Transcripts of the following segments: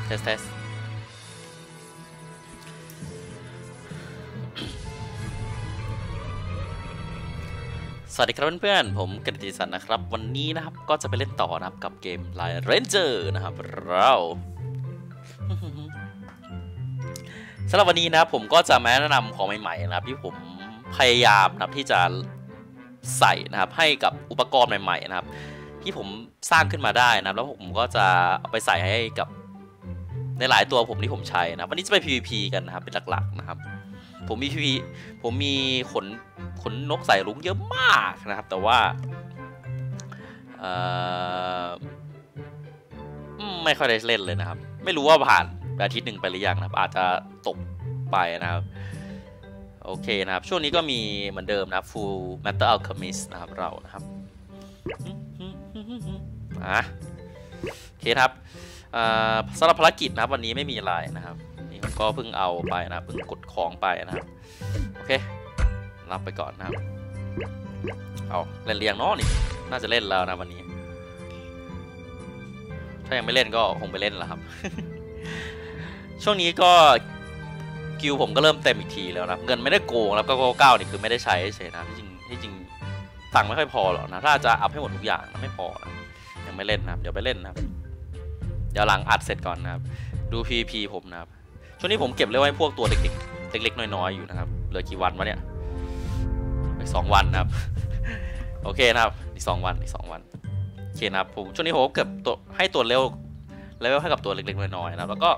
เทสสวัสดีครับเพื่อนๆผมกฤติสันนะครับวันนี้นะครับก็จะไปเล่นต่อนะครับกับเกม Line Ranger นะครับเราสำหรับวันนี้นะผมก็จะมาแนะนำของใหม่ๆนะครับที่ผมพยายามนะครับที่จะใส่นะครับให้กับอุปกรณ์ใหม่ๆนะครับที่ผมสร้างขึ้นมาได้นะครับแล้วผมก็จะเอาไปใส่ให้กับในหลายตัวผมที่ผมใช้นะวันนี้จะไป PVP กันนะครับเป็นหลักๆนะครับผมมี PVP ผมมีขนนกใส่ลุงเยอะมากนะครับแต่ว่าไม่ค่อยได้เล่นเลยนะครับไม่รู้ว่าผ่านอาทิตย์หนึ่งไปหรือยังนะครับอาจจะตกไปนะครับโอเคนะครับช่วงนี้ก็มีเหมือนเดิมนะ Full Metal Alchemist นะครับเรานะครับโอเคครับสำหรับภารกิจนะครับวันนี้ไม่มีอะไรนะครับนี่ก็เพิ่งเอาไปนะเพิ่งกดของไปนะครับโอเครับไปก่อนนะครับเอาเล่นเรียงเนาะนี่น่าจะเล่นแล้วนะวันนี้ถ้ายังไม่เล่นก็คงไปเล่นแล้วครับ ช่วงนี้ก็กิลผมก็เริ่มเต็มอีกทีแล้วนะเงินไม่ได้โกงแล้วก็9นี่คือไม่ได้ใช้เฉยนะที่จริงตังค์ไม่ค่อยพอหรอกนะถ้าจะอัพให้หมดทุกอย่างนะไม่พอนะยังไม่เล่นนะครับเดี๋ยวไปเล่นนะครับเดี๋ยวหลังอัดเสร็จก่อนนะครับดู PVP ผมนะครับช่วงนี้ผมเก็บเลยไว้พวกตัวเล็กๆน้อยๆอยู่นะครับเหลือกี่วันวะเนี่ยอีก2 วันนะครับโอเคนะครับอีก2 วันโอเคนะครับผมช่วงนี้ผมเก็บตัวให้ตัวเลเวลให้กับตัวเล็กๆน้อยๆนะแล้วก็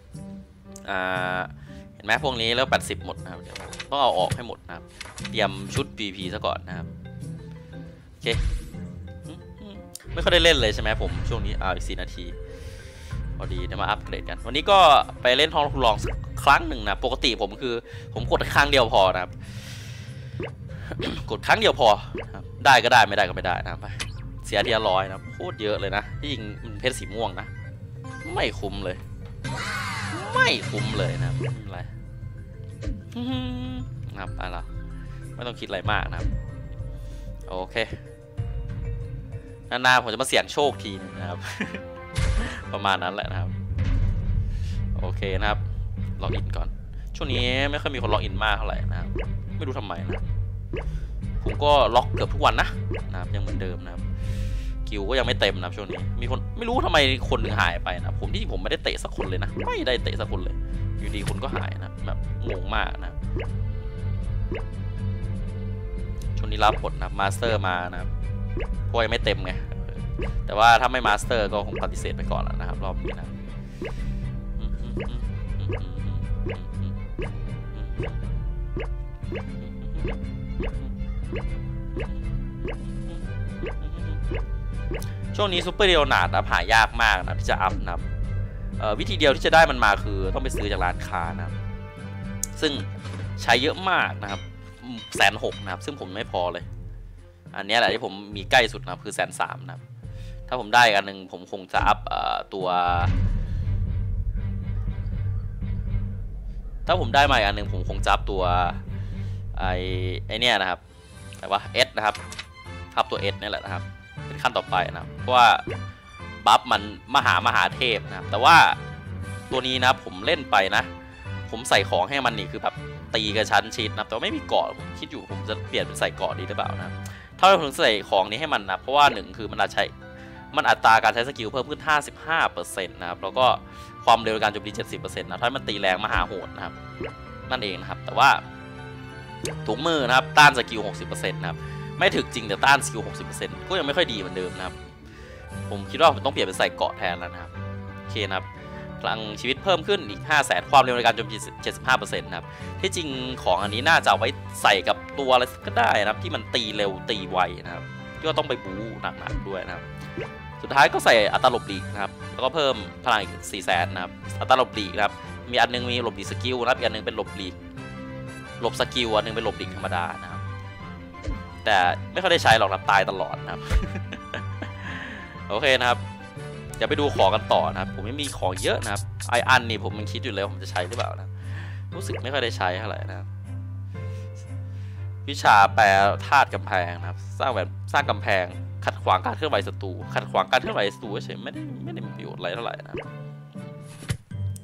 เห็นไหมพวกนี้แล้ว80หมดนะครับเดี๋ยวต้องเอาออกให้หมดนะครับเตรียมชุด PVP ซะก่อนนะครับโอเคไม่ค่อยได้เล่นเลยใช่ไหมผมช่วงนี้อีก4 นาทีพอดีเดี๋ยวมาอัปเกรดกันวันนี้ก็ไปเล่นห้องทดลองครั้งหนึ่งนะปกติผมคือผมกดครั้งเดียวพอนะครับ กดครั้งเดียวพอได้ก็ได้ไม่ได้ก็ไม่ได้นะครับเสียทีละ100นะโคตรเยอะเลยนะที่จริงมันเพชรสีม่วงนะไม่คุ้มเลยนะครับอะไรนะครับอะไรไม่ต้องคิดอะไรมากนะครับโอเคนานๆผมจะมาเสี่ยงโชคทีนะครับ ประมาณนั้นแหละนะครับโอเคนะครับล็อกอินก่อนช่วงนี้ไม่ค่อยมีคนล็อกอินมากเท่าไหร่นะครับไม่รู้ทำไมนะผมก็ล็อกเกือบทุกวันนะครับยังเหมือนเดิมนะครับกิลก็ยังไม่เต็มนะครับช่วงนี้มีคนไม่รู้ทำไมคนหนึ่งหายไปนะผมไม่ได้เตะสักคนเลยนะไม่ได้เตะสักคนเลยอยู่ดีคนก็หายนะแบบงงมากนะช่วงนี้รับผลนะมาสเตอร์มานะครับเพราะยังไม่เต็มไงแต่ว่าถ้าไม่มาสเตอร์ก็คงปฏิเสธไปก่อนแล้วนะครับรอบนี้นะช่วงนี้ซูเปอร์เดียวนาดหายากมากนะที่จะอัพนะครับวิธีเดียวที่จะได้มันมาคือต้องไปซื้อจากร้านค้านะครับซึ่งใช้เยอะมากนะครับ160,000นะครับซึ่งผมไม่พอเลยอันนี้แหละที่ผมมีใกล้สุดนะครับคือ130,000นะครับถ้าผมได้อันหนึ่งผมคงจะอัพตัวถ้าผมได้มาอีกอันหนึ่งผมคงจะอัพตัวไอเนี่ยนะครับแต่ว่า S นะครับอัพตัว S นี่แหละนะครับเป็นขั้นต่อไปนะครับเพราะว่าบัฟมันมหาเทพนะครับแต่ว่าตัวนี้นะผมเล่นไปนะผมใส่ของให้มันนี่คือแบบตีกระชั้นชิดนะแต่ไม่มีเกาะผมคิดอยู่ผมจะเปลี่ยนเป็นใส่เกาะดีหรือเปล่านะถ้าเราถึงใส่ของนี้ให้มันนะเพราะว่า1คือมันอัตราการใช้สกิลเพิ่มขึ้น 55% นะครับแล้วก็ความเร็วในการโจมตี 70% นะถ้ามันตีแรงมหาโหดนะครับนั่นเองนะครับแต่ว่าถุงมือนะครับต้านสกิล 60% นะครับไม่ถึกจริงแต่ต้านสกิล 60% ก็ยังไม่ค่อยดีเหมือนเดิมนะครับผมคิดว่าผมต้องเปลี่ยนเป็นใส่เกาะแทนแล้วนะครับโอเคนะครับพลังชีวิตเพิ่มขึ้นอีก 500,000 ความเร็วในการโจมตี 75% นะครับที่จริงของอันนี้น่าจะเอาไว้ใส่กับตัวอะไรก็ได้นะครับที่มันตีเร็วตีไวนะครับก็ต้องไปบู๊หนักๆด้วยนะครับสุดท้ายก็ใส่อัตราหลบหลีกนะครับแล้วก็เพิ่มพลังอีก 400,000 นะครับอัตราหลบหลีกนะครับมีอันนึงมีหลบหลีกสกิลนะครับอีกอันนึงเป็นหลบหลีกสกิลอันนึงเป็นหลบหลีกธรรมดานะครับแต่ไม่ค่อยได้ใช้หรอกนะตายตลอดนะครับ โอเคนะครับเดี๋ยวไปดูของกันต่อนะครับผมไม่มีของเยอะนะครับไออันนี่ผมมันคิดอยู่เลยผมจะใช้หรือเปล่านะรู้สึกไม่ค่อยได้ใช้เท่าไหร่นะครับวิชาแปลธาตุกำแพงนะครับสร้างกำแพงขัดขวางการเคลื่อนไหวศัตรูเฉยไม่ได้มีประโยชน์อะไรเท่าไหร่นะ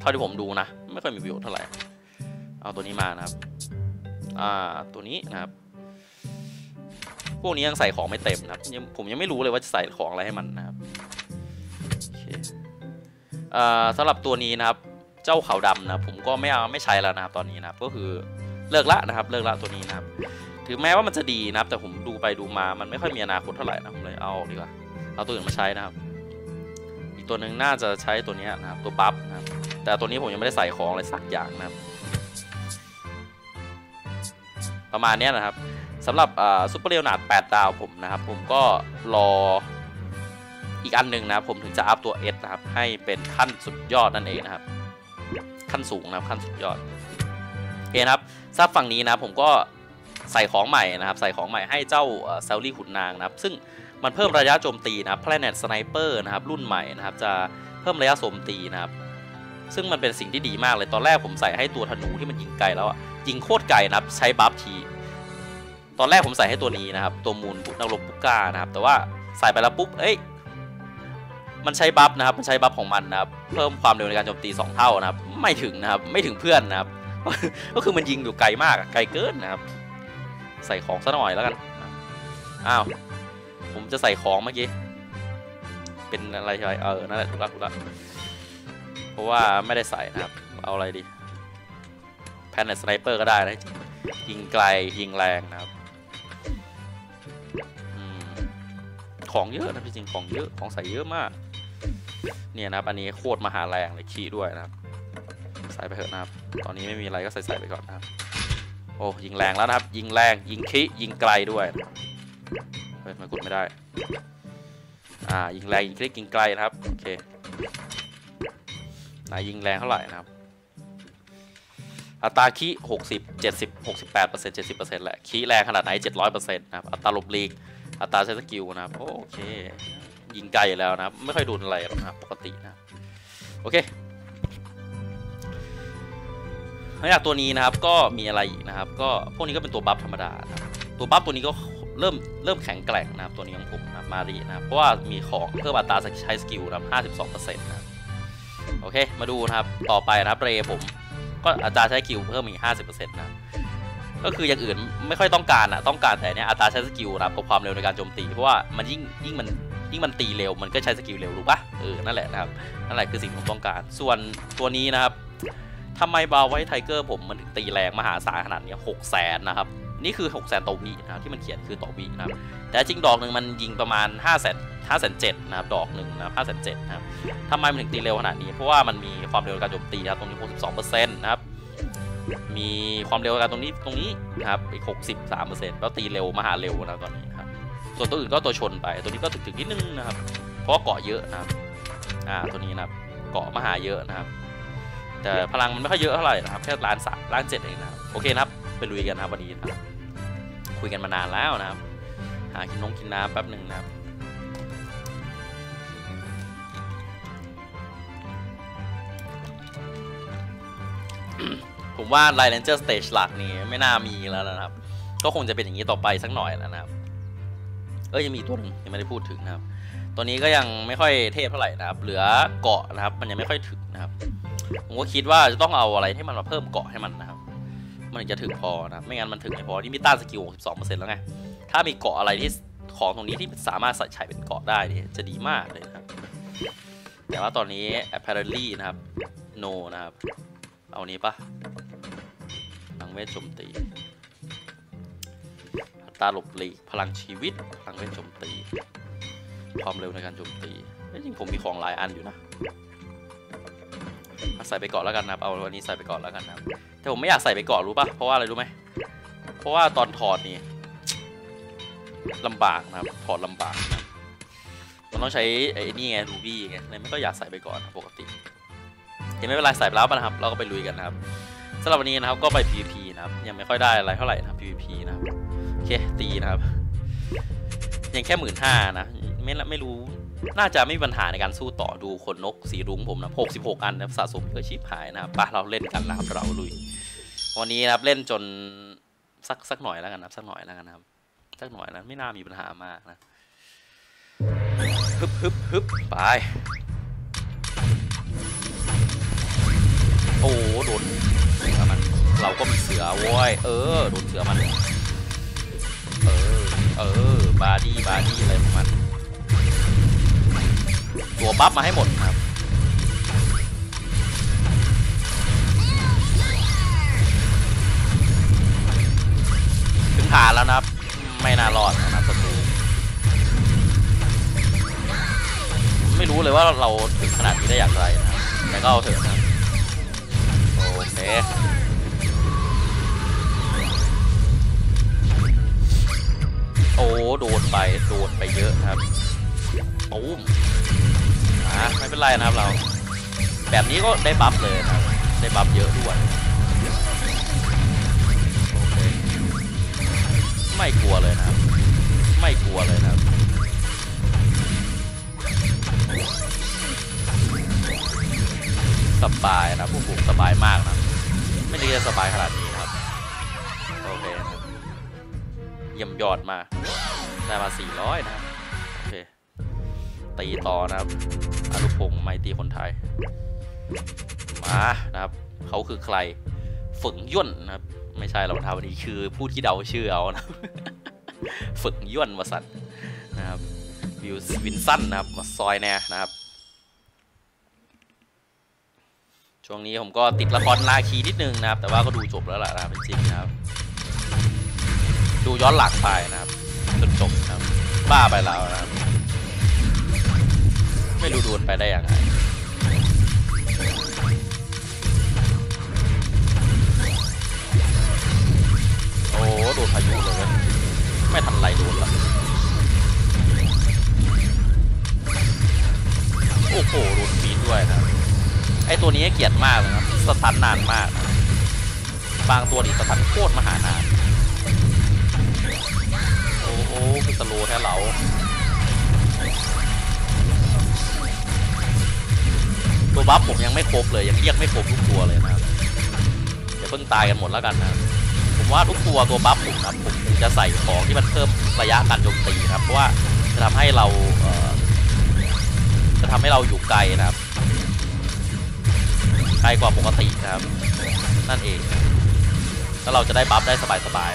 ท่าที่ผมดูนะไม่ค่อยมีประโยชน์เท่าไหร่เอาตัวนี้มานะครับตัวนี้นะครับพวกนี้ยังใส่ของไม่เต็มนะครับผมยังไม่รู้เลยว่าจะใส่ของอะไรให้มันนะครับโอเคสำหรับตัวนี้นะครับเจ้าขาวดำนะผมก็ไม่ใช้แล้วนะครับตอนนี้นะครับก็คือเลิกละนะครับเลิกละตัวนี้นะครับถึงแม้ว่ามันจะดีนะครับแต่ผมดูไปดูมามันไม่ค่อยมีอนาคตเท่าไหร่นะผมเลยเอาดีกว่าเอาตัวอื่นมาใช้นะครับอีกตัวหนึ่งน่าจะใช้ตัวนี้นะครับตัวบัฟนะครับแต่ตัวนี้ผมยังไม่ได้ใส่ของอะไรสักอย่างนะครับประมาณนี้นะครับสำหรับซุปเปอร์เรียวนาด8 ดาวผมนะครับผมก็รออีกอันหนึ่งนะผมถึงจะอัพตัว S นะครับให้เป็นขั้นสุดยอดนั่นเองนะครับขั้นสูงนะครับขั้นสุดยอดโอเคนะครับซับฝั่งนี้นะผมก็ใส่ของใหม่นะครับใส่ของใหม่ให้เจ้าเซลลี่ขุนนางนะครับซึ่งมันเพิ่มระยะโจมตีนะครับ Planet Sniper นะครับรุ่นใหม่นะครับจะเพิ่มระยะโจมตีนะครับซึ่งมันเป็นสิ่งที่ดีมากเลยตอนแรกผมใส่ให้ตัวธนูที่มันยิงไกลแล้วยิงโคตรไกลนะครับใช้บัฟทีตอนแรกผมใส่ให้ตัวนี้นะครับตัวมูลนักรบปุก้านะครับแต่ว่าใส่ไปแล้วปุ๊บมันใช้บัฟนะครับมันใช้บัฟของมันนะครับเพิ่มความเร็วในการโจมตี2 เท่านะครับไม่ถึงนะครับไม่ถึงเพื่อนนะครับ ก็คือมันยิงอยู่ไกลมากไกลเกินนะครับใส่ของซะหน่อยแล้วกันอ้าวผมจะใส่ของเมื่อกี้เป็นอะไรใช่นั่นแหละถูกละเพราะว่าไม่ได้ใส่นะครับเอาอะไรดีแพนเนตสไนเปอร์ก็ได้นะยิงไกลยิงแรงนะครับของเยอะนะพี่จริงของเยอะของใส่เยอะมากเนี่ยนะครับอันนี้โคตรมหาแรงเลยขี้ด้วยนะครับใส่ไปเถอะนะครับตอนนี้ไม่มีอะไรก็ใส่ไปก่อนนะครับโอ้ยิงแรงแล้วนะครับยิงแรงยิงขี้ยิงไกลด้วยเฮ้ยมันกดไม่ได้ยิงแรงยิงขี้ยิงไกลนะครับโอเคไหนยิงแรงเท่าไหร่นะครับอัตราขี้60 70 68% 70%แหละขี้แรงขนาดไหน 700% นะครับอัตราหลบหลีกอัตราใช้สกิลนะครับโอเคยิงไกลแล้วนะครับไม่ค่อยโดนอะไรหรอกนะครับปกตินะโอเคหลังจากตัวนี้นะครับก็มีอะไรอีกนะครับก็พวกนี้ก็เป็นตัวบัฟธรรมดานะครับตัวบัฟตัวนี้ก็เริ่มแข็งแกร่งนะครับตัวนี้ของผมนะมาดีนะครับเพราะว่ามีของเพิ่มอัตราใช้สกิลนะครับ 52% นะครับโอเคมาดูนะครับต่อไปนะครับเรผมก็อัตราใช้สกิลเพิ่มอีก 50% นะครับก็คืออย่างอื่นไม่ค่อยต้องการต้องการแต่เนี้ยอัตราใช้สกิลนะครับกับความเร็วในการโจมตีเพราะว่ามันยิ่งมันตีเร็วมันก็ใช้สกิลเร็วรู้ปะนั่นแหละนะครับนั่นแหละคือสิ่งที่ผมต้องการส่วนตัวนี้นะครับทำไมบาไวท์ไทเกอร์ผมมันถึงตีแรงมหาศาลขนาดนี้600,000นะครับนี่คือ600,000ต่อวินะครับที่มันเขียนคือต่อวินะครับแต่จริงดอกหนึ่งมันยิงประมาณ507,000นะครับดอกหนึ่งนะ507,000นะครับทำไมมันถึงตีเร็วขนาดนี้เพราะว่ามันมีความเร็วในการโจมตีนะครับตรงนี้ 62% นะครับมีความเร็วการตรงนี้นะครับอีก 63% แล้วตีเร็วมหาเร็วนะตอนนี้นะครับส่วนตัวอื่นก็ตัวชนไปตัวนี้ก็ถึงนิดนึงนะครับเพราะเกาะเยอะนะครับตัวนี้นะครับเกาะมหาเยอะนะครับแต่พลังมันไม่ค่อยเยอะเท่าไหร่นะครับแค่ล้าน7เองนะครับโอเคนะครับไปลุยกันนะครับวันนี้นะครับคุยกันมานานแล้วนะครับหากินน้ำแป๊บหนึ่งนะครับผมว่าไลน์เลนเจอร์สเตจหลักนี่ไม่น่ามีแล้วนะครับก็คงจะเป็นอย่างนี้ต่อไปสักหน่อยแล้วนะครับยังมีตัวหนึ่งยังไม่ได้พูดถึงนะครับตัวนี้ก็ยังไม่ค่อยเทพเท่าไหร่นะครับเหลือเกาะนะครับมันยังไม่ค่อยถึงนะครับผมก็คิดว่าจะต้องเอาอะไรให้มันมาเพิ่มเกาะให้มันนะครับมันถึงจะถึงพอนะไม่งั้นมันถึงไม่พอที่มีต้านสกิล 62% แล้วไงถ้ามีเกาะอะไรที่ของตรงนี้ที่สามารถใส่เป็นเกาะได้นี่จะดีมากเลยนะครับแต่ว่าตอนนี้ apparently นะครับ no นะครับเอานี้ปะพลังเวทโจมตีอัตราหลบหลีกพลังชีวิตพลังเวทโจมตีความเร็วในการโจมตีจริงผมมีของหลายอันอยู่นะใส่ไปก่อนแล้วกันนะครับเอาวันนี้ใส่ไปก่อนแล้วกันนะครับแต่ผมไม่อยากใส่ไปก่อนรู้ปะเพราะว่าอะไรรู้ไหมเพราะว่าตอนถอดนี่ลำบากนะครับถอดลำบากนะมันต้องใช้ไอ้นี่ไงรูบี้ไงเลยไม่ก็อยากใส่ไปก่อนปกติยังไม่เป็นไรใส่ไปแล้วนะครับเราก็ไปลุยกันนะครับสำหรับวันนี้นะครับก็ไป PVP นะครับยังไม่ค่อยได้อะไรเท่าไหร่นะครับ PVP นะครับโอเคตีนะครับยังแค่15,000นะไม่รู้น่าจะไม่มีปัญหาในการสู้ต่อดูคนนกสีรุ้งผมนะ66 อันนะสะสมเพื่อชีพหายนะครับเราเล่นกันนะครับเราลุยวันนี้นะครับเล่นจนสักหน่อยแล้วกันนะสักหน่อยแล้วกันนะครับสักหน่อยนะไม่น่ามีปัญหามากนะฮึบไปโอ้โดนเสือมันเราก็มีเสือโว้ยโดนเสือมันบาดี้อะไรของมันตัวบัฟมาให้หมดครับถึงฐานแล้วนะครับไม่น่ารอดนะครับประตูไม่รู้เลยว่าเราถึงขนาดนี้ได้อย่างไรนะครับแต่ก็เอาเถอะนะโอเคโอ้โดนไปเยอะครับตุ้มไม่เป็นไรนะครับเราแบบนี้ก็ได้บัฟเลยนะครับได้บัฟเยอะด้วยโอเคไม่กลัวเลยนะครับไม่กลัวเลยนะครับสบายนะพวกผมสบายมากนะไม่ได้จะสบายขนาดนี้นะครับโอเคนะเยี่ยมยอดมากได้มา400นะครับโอเคตีต่อนะครับอนุพงศ์ไมตรีคนไทยมานะครับเขาคือใครฝึกย่นนะครับไม่ใช่หรอกนะครับวันนี้คือผู้ที่เดาชื่อเอานะ ฝึกย่นวสันนะครับวินสั้นนะครับมาซอยแน่นะครับช่วงนี้ผมก็ติดละครนาคีนิดนึงนะครับแต่ว่าก็ดูจบแล้วล่ะนะครับจริงๆนะครับดูย้อนหลังไปนะครับจนจบนะครับบ้าไปแล้วนะครับไม่รู้ดูนไปได้ยังไงโอ้โดนพายุเลยไม่ทันไรโดนละโอ้โหโดนฟีดด้วยนะไอตัวนี้เกลียดมากเลยนะสตันนานมากนะบางตัวนี่สตันโคตรมหานานโอ้โหคือสโลว์แท้เหลาตัวบัฟผมยังไม่ครบเลยยังเรียกไม่ครบทุกตัวเลยนะครับเดี๋ยวเพิ่งตายกันหมดแล้วกันนะผมว่าทุกตัวบัฟผมนะผมจะใส่ของที่มันเพิ่มระยะการโจมตีนะครับเพราะว่าจะทำให้เราอยู่ไกลนะครับไกลกว่าปกตินะครับนั่นเองแล้วเราจะได้บัฟได้สบาย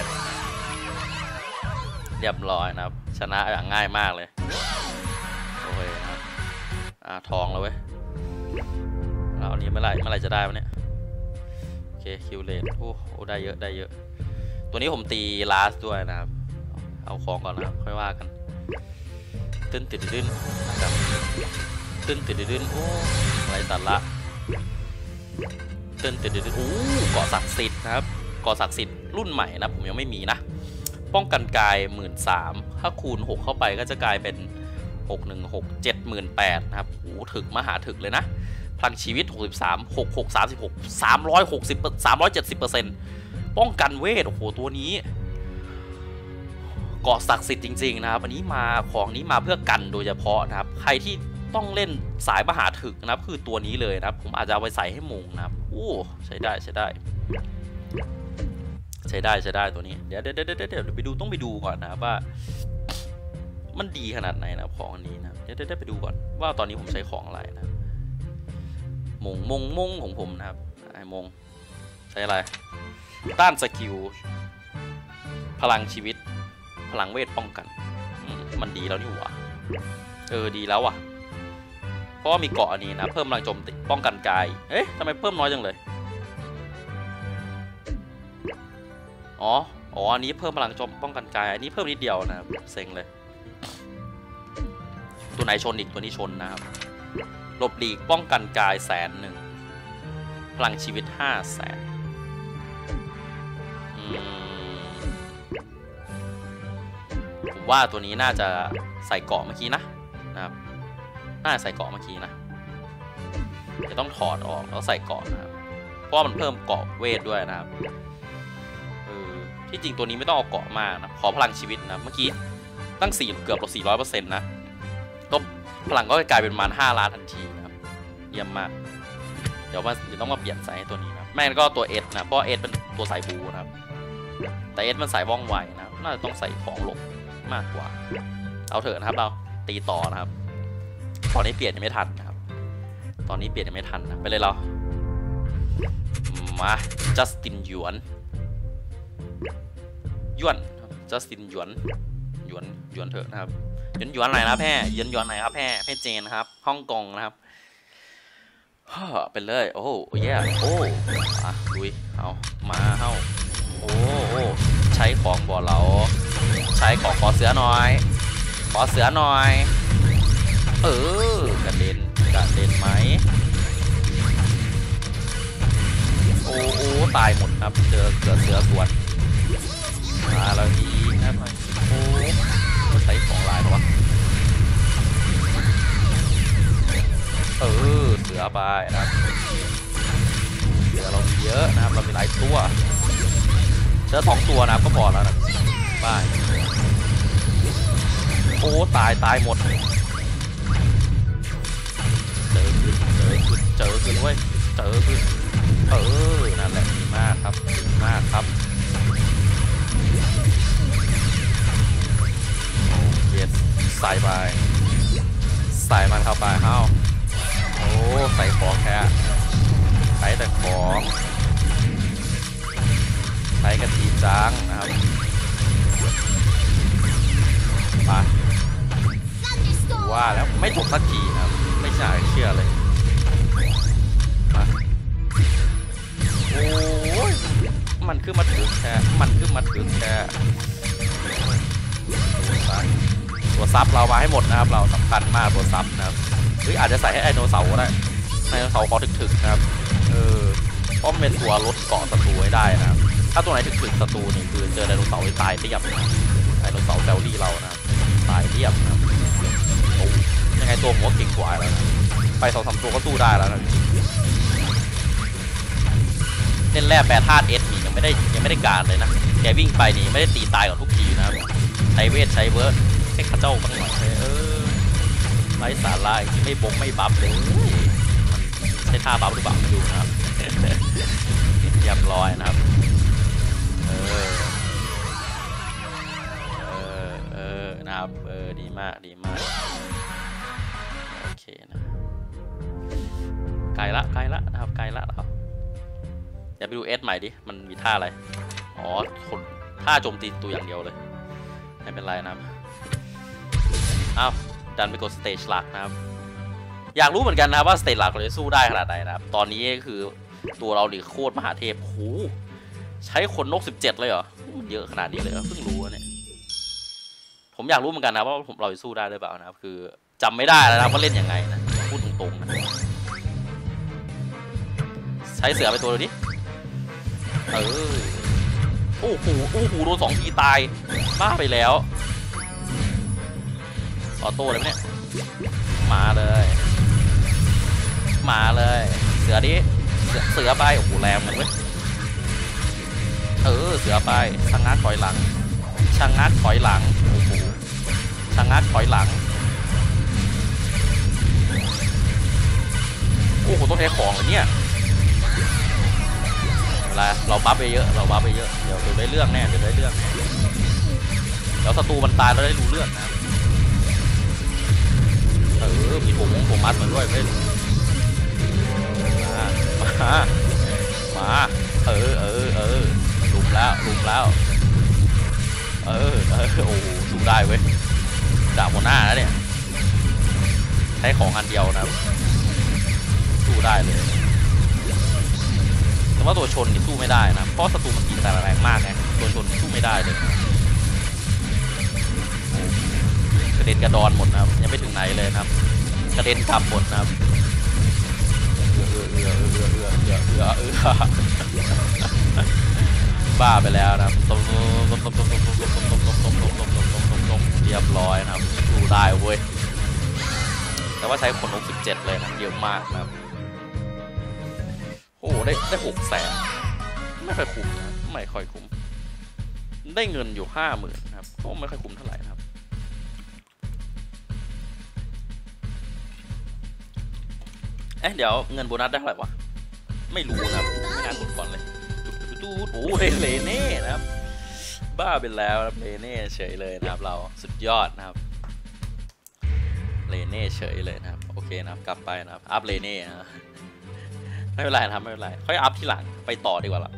ๆเรียบร้อยนะครับชนะอย่างง่ายมากเลยโอเคครับทองแล้วเว้ยเราอันนี้เมื่อไหร่จะได้วะเนี่ยโอเคคิวเลนโอ้ได้เยอะตัวนี้ผมตีลาสด้วยนะครับเอาของก่อนนะครับค่อยว่ากันตึ้นโอ้ไรสาระตึ้นโอ้เกาะศักดิ์สิทธิ์นะครับเกาะศักดิ์สิทธิ์รุ่นใหม่นะผมยังไม่มีนะป้องกันกาย 13,000ถ้าคูณ6เข้าไปก็จะกลายเป็น616 78,000นะครับโอ้ถึกมหาถึกเลยนะพลังชีวิต63 66 36 370% ป้องกันเวทโอ้โหตัวนี้เกาะศักดิ์สิทธิ์จริงๆนะครับอันนี้มาของนี้มาเพื่อกันโดยเฉพาะนะครับใครที่ต้องเล่นสายมหาถึกนะครับคือตัวนี้เลยนะครับผมอาจจะเอาไปใส่ให้มงนะครับโอ้ใช้ได้ตัวนี้เดี๋ยวไปดูต้องไปดูก่อนนะครับว่ามันดีขนาดไหนนะของอันนี้นะเดี๋ยวไปดูก่อนว่าตอนนี้ผมใช้ของอะไรนะมงของผมนะครับไอ้มงใช้อะไรต้านสกิลพลังชีวิตพลังเวทป้องกันมันดีแล้วนี่หว่าดีแล้วว่ะเพราะว่ามีเกาะอันนี้นะเพิ่มพลังโจมตีป้องกันกายเอ๊ะทำไมเพิ่มน้อยจังเลยอ๋ออันนี้เพิ่มพลังโจมป้องกันกายอันนี้เพิ่มนิดเดียวนะครับเซ็งเลยตัวไหนชนอีกตัวนี้ชนนะครับหลบหลีกป้องกันกาย100,000พลังชีวิต500,000ผมว่าตัวนี้น่าจะใส่เกาะเมื่อกี้นะครับน่าใส่เกาะเมื่อกี้นะจะต้องถอดออกแล้วใส่เกาะนะครับเพราะมันเพิ่มเกาะเวทด้วยนะครับที่จริงตัวนี้ไม่ต้องเอาเกาะมากนะขอพลังชีวิตนะเมื่อกี้ตั้งเกือบ400%นะก็พลังก็กลายเป็นประมาณ5 ล้านทันทีนะครับเยี่ยมมากเดี๋ยวต้องมาเปลี่ยนไซส์ให้ตัวนี้นะแม่งก็ตัว S นะเพราะ S เป็นตัวสายบูนะครับแต่ S มันสายว่องไวนะน่าจะต้องใส่ของหลบมากกว่าเอาเถอะนะครับเราตีต่อนะครับตอนนี้เปลี่ยนยังไม่ทันนะครับตอนนี้เปลี่ยนยังไม่ทันนะไปเลยเรามาจัสตินหยวนจัสตินหยวนเถอะนะครับหยวนไหนนะแพ่หยวนไหนครับแพ่เจนครับฮ่องกงนะครับเป็นเลยโอ้ยโอ้ลุยเอามาเข้าโอ้ใช้ของบ่อเราใช้ของขอเสือหน่อยกระเด็นไหมโอ้ตายหมดครับเจอเสือสวนมาแล้วดีครับโอ้ใช้ของลายหรอวะเสือไปนะครับเสือเรามีเยอะนะครับเรามีหลายตัวเสือ2 ตัวนะครับก็พอแล้วนะบ้าโอ้ตายหมดเจอขึ้นเว้ยนั่นแหละดีมากครับเย็ดใส่มันเข้าไปโอ้ใส่ของแค่ใช้แต่ของใช้กระตีจังนะครับไปว่าแล้วไม่ถูกสักทีนะครับไม่ใช่เชื่อเลยโอ้ยมันขึ้นมาถึงแค่ตัวซับเรามาให้หมดนะครับเราสำคัญมากตัวซับนะครับหรืออาจจะใส่ให้ไดโนเสาร์ก็ได้ไดโนเสาร์ขอถึกๆนะครับเพราะเป็นตัวลดเกาะศัตรูให้ได้นะครับถ้าตัวไหนถึกศัตรูนี่คือเจอไดโนเสาร์ตายเรียบไดโนเสาร์แซลลี่เรานะตายเรียบนะครับโอ้ยังไงตัวหัวเก่งกว่าแล้วนะไป2-3 ตัวก็สู้ได้แล้วนะเล่นแร่แปรธาตุเอสนี่ยังไม่ได้การเลยนะแกวิ่งไปนี่ไม่ได้ตีตายกับทุกทีนะครับใช้เวทใช้เวิร์ดให้ข้าเจ้าบ้างหน่อยไร้สาระที่ไม่ไม่บัฟเลยใช้ท่าบัฟหรือเปล่าไม่ดูนะครับเรียบร้อยนะครับนะครับดีมากโอเคนะไกลละนะครับไกลละครับเดี๋ยวไปดูเอสใหม่ดิมันมีท่าอะไรอ๋อท่าโจมตีตัวอย่างเดียวเลยไม่เป็นไรนะครับดันไปกดสเตจหลักนะครับอยากรู้เหมือนกันนะครับว่าสเตจหลักเราจะสู้ได้ขนาดไหนนะครับตอนนี้ก็คือตัวเราหรือโคตรมหาเทพโหใช้ขนนก17เลยเหรอมันเยอะขนาดนี้เลยเพิ่งรู้เนี่ยผมอยากรู้เหมือนกันนะว่าเราจะสู้ได้หรือเปล่านะครับคือจำไม่ได้แล้วนะว่าเล่นยังไงนะพูดตรงๆนะใช้เสือไปตัวนี้โอ้โหโดน2 ทีตายบ้าไปแล้วออโต้เลยเนี่ยมาเลยเสือดิเสือไปโอ้โหแรงเหมือนเว้ยเสือไปชะงักถอยหลังโอ้โหชะงักถอยหลังโอ้โหต้องใช้ของเลยเนี่ยเราบัฟไปเยอะเดี๋ยวได้เรื่องแน่เดี๋ยวศัตรูมันตายเราได้รู้เรื่องนะมีผมมัดมันด้วยเว้ยมาลุมแล้วโอ้สู้ได้เว้ยด่าหัวหน้าแล้วเนี่ยใช้ของอันเดียวนะสู้ได้เลยแต่ว่าตัวชนนี่สู้ไม่ได้นะเพราะศัตรูมันตีแต่แรงมากไงตัวชนสู้ไม่ได้เลยกระเด็นกระดอนหมดนะครับยังไม่ถึงไหนเลยนะครับกระเด็นกลับหมดนะครับบ้าไปแล้วนะครับเรียบร้อยนะครับดูได้เว้ยแต่ว่าใช้ขนนก17เลยนะเยอะมากนะครับโอ้ได้600,000ไม่ค่อยคุ้มนะไม่ค่อยคุ้มได้เงินอยู่50,000นะครับก็ไม่ค่อยคุ้มเท่าไหร่นะครับเดี๋ยวเงินโบนัสได้เท่าไหร่วะไม่รู้นะครับไม่งานกดก่อนเลยโอ้เลเน่นะครับบ้าเป็นแล้วครับเลเน่เฉยเลยนะครับเราสุดยอดนะครับเลเน่เฉยเลยนะครับโอเคนะครับกลับไปนะครับอัพเลเน่นะไม่เป็นไรครับไม่เป็นไรค่อยอัพทีหลังไปต่อดีกว่าละ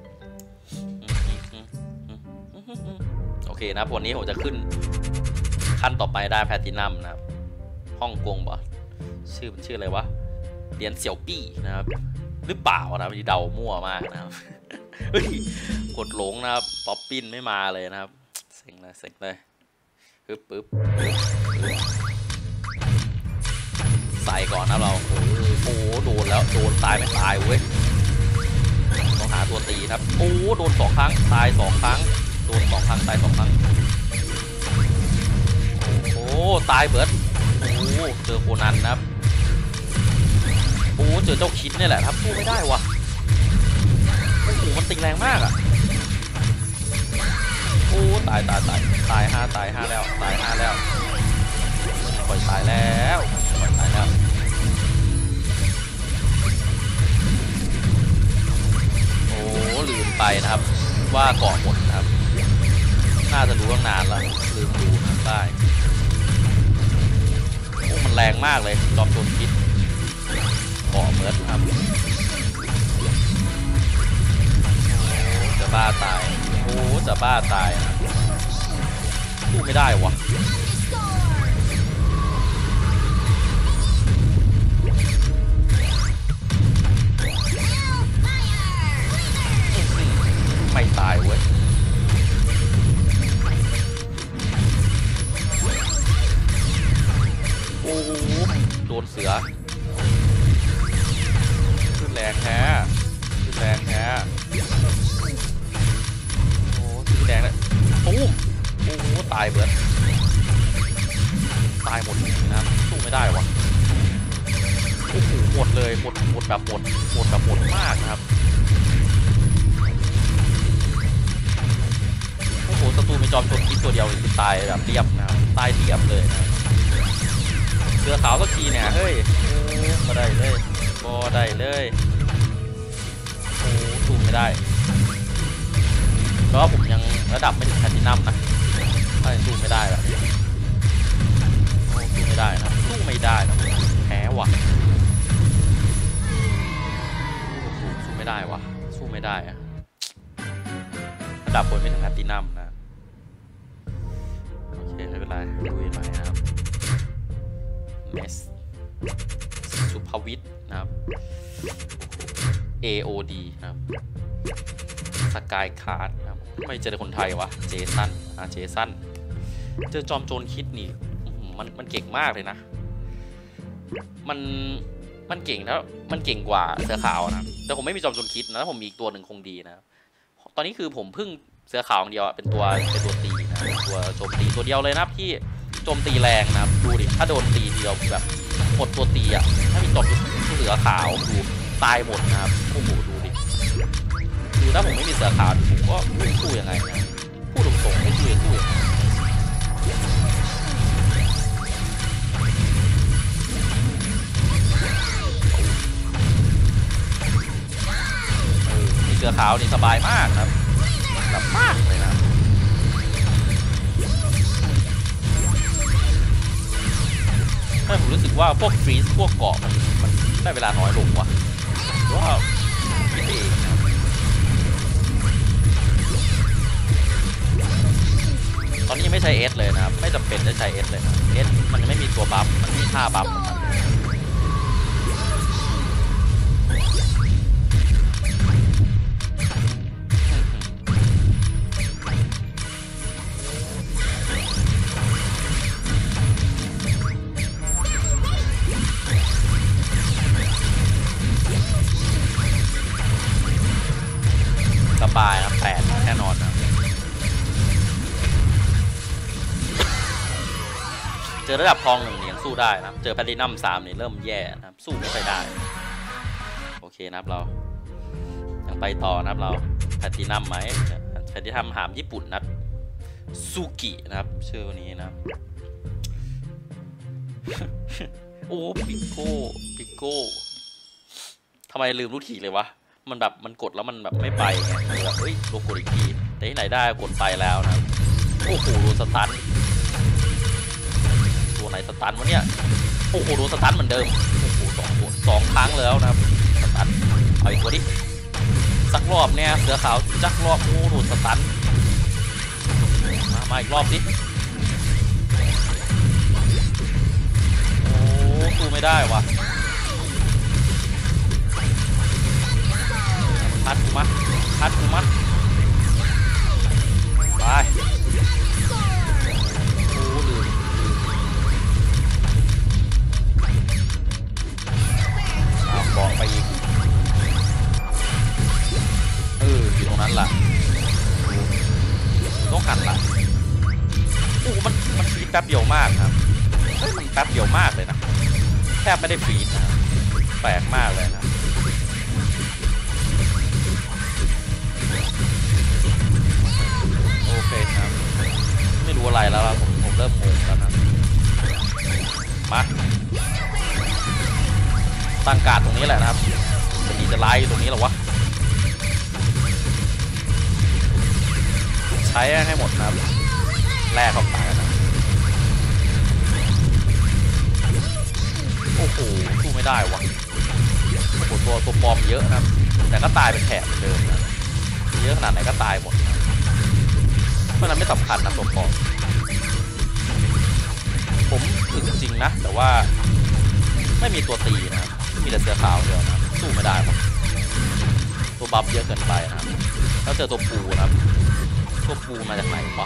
โอเคนะวันนี้ผมจะขึ้นขั้นต่อไปได้แพลตินัมนะครับฮ่องกงบ่ชื่อมันชื่ออะไรวะเหรียญเสี่ยวปี้นะครับหรือเปล่านะเดามั่วมากนะครับกดหลงนะครับป๊อปปิ้นไม่มาเลยนะครับเซ็งเลยปึ๊บใส่ก่อนนะเราโอ้โดนแล้วโดนตายไม่ตายเว้ยต้องหาตัวตีครับโอ้โดน2 ครั้งตาย2 ครั้งโดน2 ครั้งตาย2 ครั้งโอ้ตายเบิร์ดโอ้เจอโคนันนะครับโอ้เจอเจ้าคิดนี่แหละครับสู้ไม่ได้วะโอ้โหมันติงแรงมากอ่ะโอ้ตาย5แล้วตาย5แล้วปล่อยตายแล้วโอ้ลืมไปนะครับว่าเกาะหมดนะครับน่าจะรู้ตั้งนานแล้วลืมดูนะได้โอ้มันแรงมากเลยจอมโจรพิษเกาะเมิร์ดครับจะบ้าตายโอ้จะบ้าตายนะสู้ไม่ได้วะไม่ตายเว้ยโอ้โดนเสือขึ้นแรงแท้โอ้ขึ้นแรงเลยตุ้มโอ้ตายเบิร์ดตายหมดนะครับสู้ไม่ได้วะโอ้โหหมดเลยหมดแบบหมดมากนะครับโอ้โหศัตรูมีจอมโจรพิษตัวเดียวคือตายแบบเรียบนะครับตายเรียบเลยนะเสือขาวสักทีเนี่ยเฮ้ยก็ได้เลยโอ้สู้ไม่ได้เพราะว่าผมยังระดับไม่ถึงแพลตินัมนะถ้าสู้ไม่ได้แบบนี้สู้ไม่ได้นะแพ้ว่ะสู้ไม่ได้อะระดับคนไม่ถึงแพลตินัมนะโอเคไม่เป็นไรดูใหม่นะครับเมสสุภวิทย์นะครับ AOD นะครับสกายคาร์ดนะครับไม่เจอคนไทยวะเจสันเจอจอมโจรคิดนี่มันเก่งมากเลยนะมันเก่งแล้วมันเก่งกว่าเสือขาวนะแต่ผมไม่มีจอมโจรคิดนะผมมีอีกตัวหนึ่งคงดีนะตอนนี้คือผมพึ่งเสือขาวอย่างเดียวเป็นตัวตีนะตัวโจมตีตัวเดียวเลยนะครับที่โจมตีแรงนะครับดูดิถ้าโดนตีเดียวแบบหมดตัวตีอ่ะถ้ามีจอมเสือขาวดูตายหมดนะครับโอ้โหดูดิคือถ้าผมไม่มีเสือขาวผมก็ไม่สู้ยังไงนะพูดตรงๆไม่สู้มีเสือขาวนี่สบายมากครับแบบมากเลยนะผมรู้สึกว่าพวกฟรีซพวกเกาะมันได้เวลาน้อยลงว่ะว่าคิดเองนะตอนนี้ยังไม่ใช้เอสเลยนะครับไม่จำเป็นจะใช้เอสเลยนะเอสมันไม่มีตัวบัฟมันมีท่าบัฟของมันสบายนะ8แน่นอนนะเจอระดับทอง1ยังสู้ได้นะเจอแพลตินัม3นี่เริ่มแย่นะครับสู้ไม่ค่อยได้โอเคนะครับเรายังไปต่อนะครับเราแพลตินัมไหมแพลตินัมหามญี่ปุ่นนะซูกินะครับชื่อนี้นะโอ้ปิโก้ทำไมลืมลูกทีเลยวะมันแบบมันกดแล้วมันแบบไม่ไปไงแบบเฮ้ยลงกดอีกทีแต่ที่ไหนได้กดไปแล้วนะโอ้โหโดนสตันตัวไหนสตันวะเนี่ยโอ้โหโดนสตันเหมือนเดิมโอ้โห2 ครั้งแล้วนะครับสตันเอาอีกตัวดิสักรอบเนี่ยเสือขาวจักรอบโอ้โดนสตันมาอีกรอบสิโอ้สู้ไม่ได้ว่ะพัดกูมาพัดกูมาไปโอ้ลืมบอกไปอีกอยู่ตรงนั้นล่ะต้องหันล่ะโอ้มันฟรีดแป๊บเดียวมากครับมันแป๊บเดียวมากเลยนะแทบไม่ได้ฟรีดนะแปลกมากเลยนะโอเคครับไม่รู้อะไรแล้วผมเริ่มงงแล้วนะมาตั้งการตรงนี้แหละนะครับจะไล่ตรงนี้หรอวะใช้ให้หมดนะครับแลกเข้าไปนะโอ้โหสู้ไม่ได้วะโอ้โหตัวปลอมเยอะนะครับแต่ก็ตายเป็นแถบเดิมนะเยอะขนาดไหนก็ตายหมดเพราะนั้นไม่สำคัญนะตัวปลอมผมถึงจริงนะแต่ว่าไม่มีตัวตีนะมีแต่เสือขาวเดียวนะสู้ไม่ได้ตัวบัฟเยอะเกินไปนะครับแล้วเจอตัวปูนะครับตัวปูมาจากไหนวะ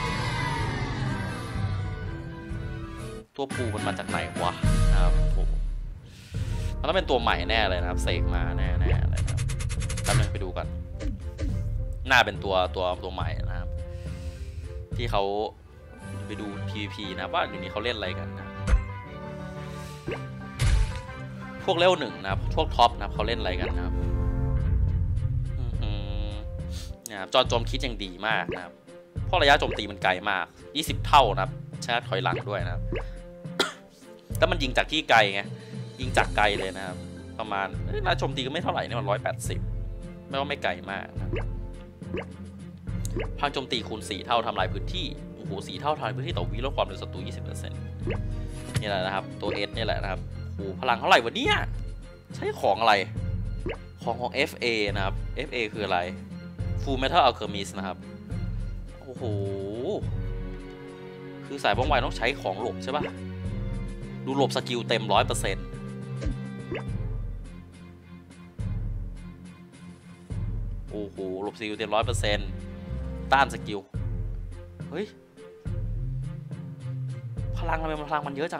ตัวปูมันมาจากไหนวะนะครับมันต้องเป็นตัวใหม่แน่เลยนะครับเสกมาแน่เลยนะครับแป๊บนึงไปดูกันน่าเป็นตัวใหม่นะครับที่เขาไปดู PVP นะว่าอยู่นี้เขาเล่นอะไรกันนะพวกเลเวล 1นะครับพวกท็อปนะครับเขาเล่นอะไรกันนะครับจอโจมคิดยังดีมากนะครับเพราะระยะโจมตีมันไกลมาก20 เท่านะครับใช้ถอยหลังด้วยนะครับแต่มันยิงจากที่ไกลไงยิงจากไกลเลยนะครับประมาณระยะโจมตีก็ไม่เท่าไหร่นี่มัน180ไม่ว่าไม่ไกลมากนะพลังโจมตีคูณ4 เท่าทำลายพื้นที่โอ้โห4 เท่าทำลายพื้นที่ต่อวิลดความเร็วศัตรู 20% นี่แหละนะครับตัว S นี่แหละนะครับโอ้พลังเท่าไหร่วะเนี่ยใช้ของอะไรของ FA นะครับ FA คืออะไร Full Metal Alchemist นะครับโอ้โหคือสายบ้องไวต้องใช้ของหลบใช่ปะดูหลบสกิลเต็ม 100%โอ้โหหลบสกิลเต็ม 100% ต้านสกิลเฮ้ยพลังอะไรพลังมันเยอะจัง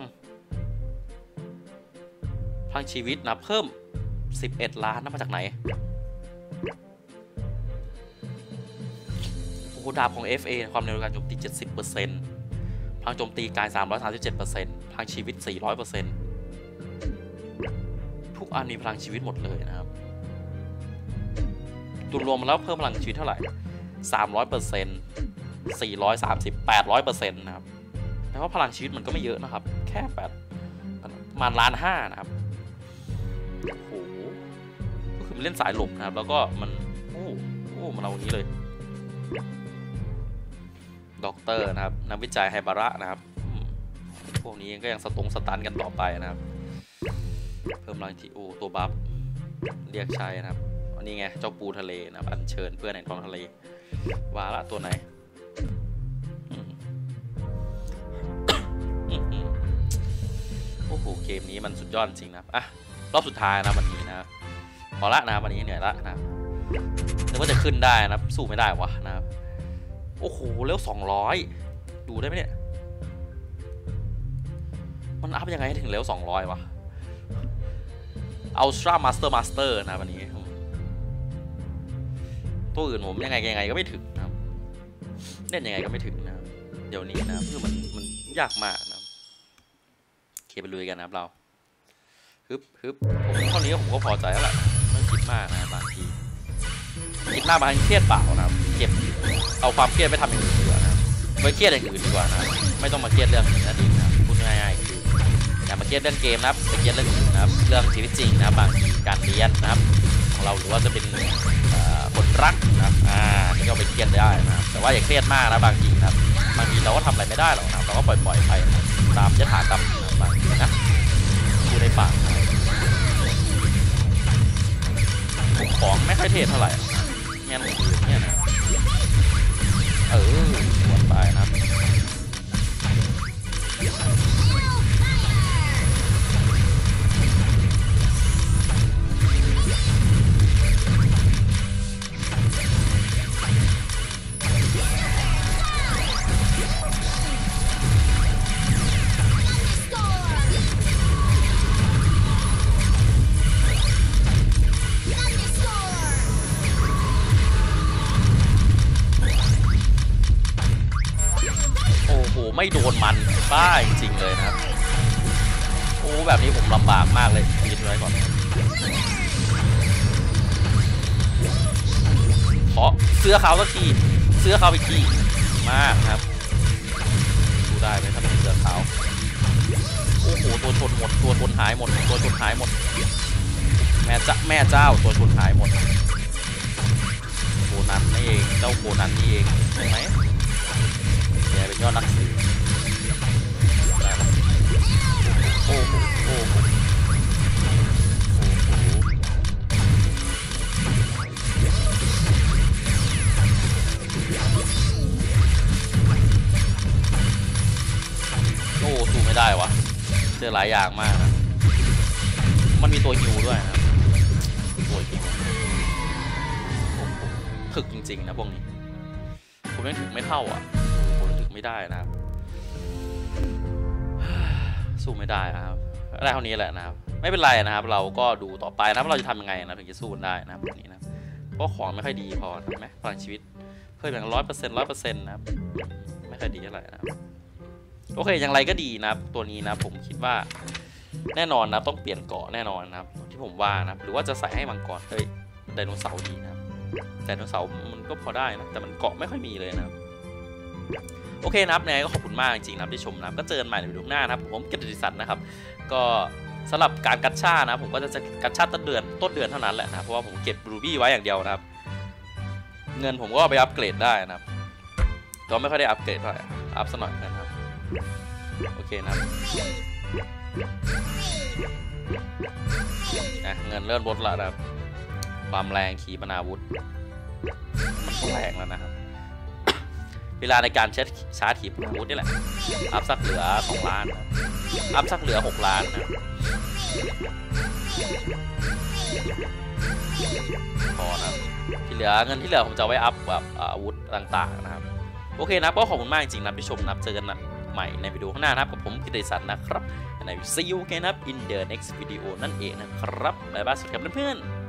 พลังชีวิตนะเพิ่ม11 ล้านนะมาจากไหนโอ้โหดาบของ FA ความเร็วการโจมตี 70% พลังโจมตีกาย 337% พลังชีวิต 400% ทุกอันมีพลังชีวิตหมดเลยนะครับรวมแล้วเพิ่มพลังชีวิตเท่าไหร่ 300% 430 800% นะครับแปลว่าพลังชีวิตมันก็ไม่เยอะนะครับแค่ประมาณ1.5 ล้านนะครับโอ้โหก็คือมันเล่นสายหลบนะครับแล้วก็มันโอ้มันเอาอย่างนี้เลยด็อกเตอร์นะครับนักวิจัยไฮบาระนะครับพวกนี้ก็ยังสตันกันต่อไปนะครับเพิ่มพลังทีตัวบัฟเรียกใช้นะครับอันนี้ไงเจ้าปูทะเลนะครับอัญเชิญเพื่อนแห่งท้องทะเลวาระตัวไหนโอ้โหเกมนี้มันสุดยอดจริงนะครับอ่ะรอบสุดท้ายนะวันนี้นะพอละนะวันนี้เหนื่อยละนะนึกว่าจะขึ้นได้นะสู้ไม่ได้วะนะครับโอ้โหเร็ว200ดูได้ไหมเนี่ยมันอัพยังไงถึงเร็ว200วะUltra Master นะวันนี้ตัวอื่นผมยังไงก็ไม่ถึงนะครับเล่นยังไงก็ไม่ถึงนะเดี๋ยวนี้นะคือมันยากมากนะเคไปลุยกันนะครับเราฮึบผมเท่านี้ผมก็พอใจแล้วแหละไม่คิดมากนะบางทีคิดมากบางทีเครียดเปล่านะครับเก็บเอาความเครียดไปทำอย่างอื่นดีกว่านะไว้เครียดอย่างอื่นดีกว่านะไม่ต้องมาเครียดเรื่องนี้นะดีนะพูดง่ายๆคืออย่ามาเครียดเรื่องเกมนะครับไปเครียดเรื่องอื่นนะครับเรื่องชีวิตจริงนะบางทีการเรียนนะครับของเราหรือว่าจะเป็นคนรักนะครับนี่ก็ไปเครียดได้นะแต่ว่าอย่าเครียดมากนะบางทีนะครับบางทีเราก็ทำอะไรไม่ได้หรอกนะเราก็ปล่อยไปตามยถากรรมบางทีนะพูดในปากทเท่าไหร่เงี้ยเนี่ยนะสวนไปนะครับไม่โดนมันบ้าจริงๆเลยนะครับโอ้แบบนี้ผมลำบากมากเลยคิดไว้ก่อนขอเสื้อขาวสักทีเสื้อขาวอีกทีมากครับดูได้ไหมถ้าเป็นเสื้อขาวโอ้โหตัวชนหมดตัวชนหายหมดตัวชนหายหมดแม่เจ้าตัวชนหายหมดโคนันนี่เองเจ้าโคนันนี่เองใช่ไหมแกเป็นยอดนักสืบโอ้โหโอ้โหโอ้สู้ไม่ได้วะเจอหลายอย่างมากนะมันมีตัวฮิวด้วยนะตัวฮิวถึกจริงๆนะพวกนี้ผมยังถึกไม่เท่าอ่ะผมถึกไม่ได้นะครับสู้ไม่ได้นะครับได้เท่านี้แหละนะครับไม่เป็นไรนะครับเราก็ดูต่อไปนะว่าเราจะทำยังไงนะถึงจะสู้ได้นะครับแบบนี้นะเพราะของไม่ค่อยดีพอใช่ไหมพลังชีวิตเพิ่มอย่าง100%นะครับไม่ค่อยดีเท่าไหร่นะครับโอเคอย่างไรก็ดีนะครับตัวนี้นะผมคิดว่าแน่นอนนะต้องเปลี่ยนเกาะแน่นอนนะครับที่ผมว่านะหรือว่าจะใส่ให้มังกรไดโนเสาร์ดีนะครับไดโนเสาร์มันก็พอได้นะแต่มันเกาะไม่ค่อยมีเลยนะครับโอเคนะครับยังไงก็ขอบคุณมากจริงๆนะที่ชมนะก็เจอกันใหม่ในวิดีโอหน้านะครับผมกิตติศักดิ์นะครับก็สำหรับการกัชชานะผมก็จะกัชชาต้นเดือนเท่านั้นแหละนะเพราะว่าผมเก็บรูบี้ไว้อย่างเดียวนะครับเงินผมก็ไปอัปเกรดได้นะครับก็ไม่ค่อยได้อัปเกรดเท่าไหร่อัพสักหน่อยนะครับโอเคนะครับเงินเริ่มลดละนะครับความแรงขีปนาวุธมันก็แรงแล้วนะครับเวลาในการชาร์จขีปนาวุธนี่แหละอัพสักเหลือ2 ล้านอัพสักเหลือ6 ล้านนะพอนะที่เหลือเงินที่เหลือผมจะไว้อัพแบบอาวุธต่างๆนะครับโอเคนะก็ขอบคุณมากจริงๆนะที่ชมนะเจอกันใหม่ในวิดีโอข้างหน้านะครับกับผมกิตติศักดิ์นะครับใน See you again นะครับ in the next video นั่นเองนะครับบ๊ายบายสวัสดีครับเพื่อนๆ